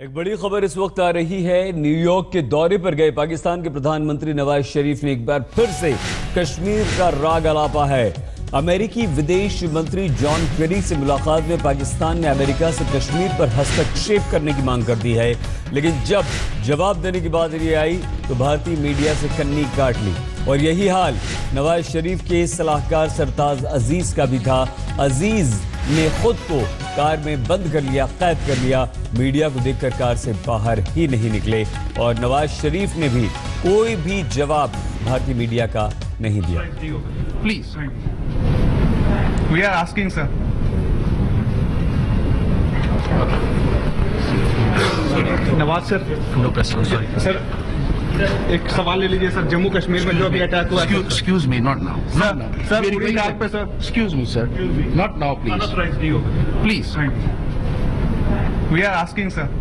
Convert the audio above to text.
एक बड़ी खबर इस वक्त आ रही है। न्यूयॉर्क के दौरे पर गए पाकिस्तान के प्रधानमंत्री नवाज शरीफ ने एक बार फिर से कश्मीर का राग अलापा है। अमेरिकी विदेश मंत्री जॉन केरी से मुलाकात में पाकिस्तान ने अमेरिका से कश्मीर पर हस्तक्षेप करने की मांग कर दी है, लेकिन जब जवाब देने की बात ये आई तो भारतीय मीडिया से कन्नी काट ली। और यही हाल नवाज शरीफ के सलाहकार सरताज अजीज का भी था। अजीज ने खुद को कार में बंद कर लिया, कैद कर लिया। मीडिया को देखकर कार से बाहर ही नहीं निकले और नवाज शरीफ ने भी कोई भी जवाब भारतीय मीडिया का नहीं दिया। Please we are asking sir. Nawaz sir, no press, sir एक सवाल ले लीजिए सर। जम्मू कश्मीर में जो अभी अटैक हुआ, excuse me, not now sir पूरी रात पे सर। Excuse me sir, not now please, please we are asking sir.